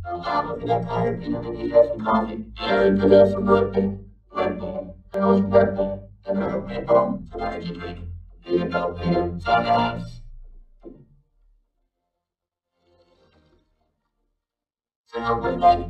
I'm looking at tired people to get some coffee. Jerry could have some workday. Workday. There was workday. And I went home to energy drink. You know, here, sunrise. So we're like,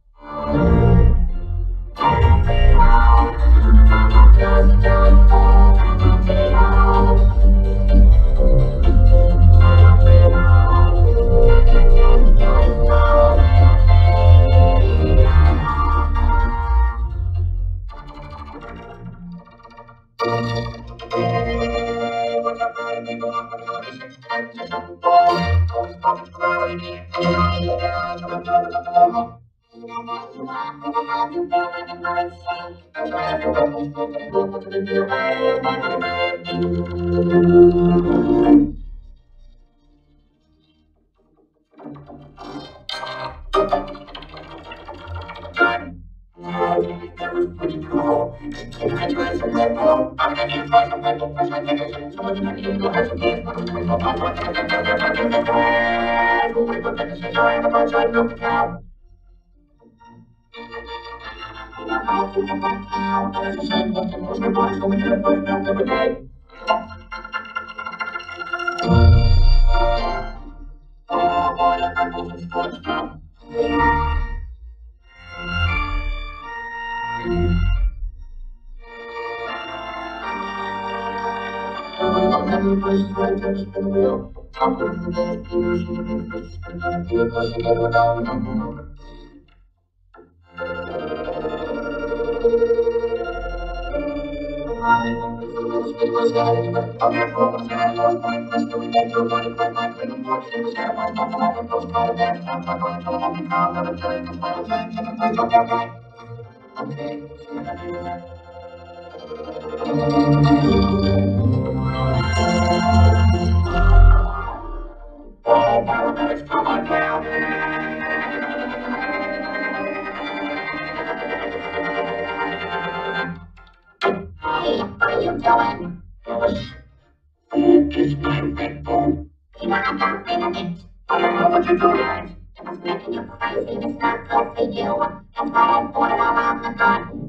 that was pretty cool. Can I try some Red Bull? I'm gonna try some Red Bull first. I think I should try some Red Bull. I should get some Red Bull. I'm going to get some Red Bull. I'm going to say sorry. I'm about to try to milk the cow. There's a shame that the most reporters only get a first milk every day. Oh boy, that Red Bull's a sports cow. Every person right there to spin the wheel. Top of the day, people should be able to spin the wheel. Plus, you get it all. Hey, what are you doing? It's my Red Bull. You want to dump in it? I don't know what you're doing. It was making you crazy. It's not good for you. That's why I poured it all out in the garden.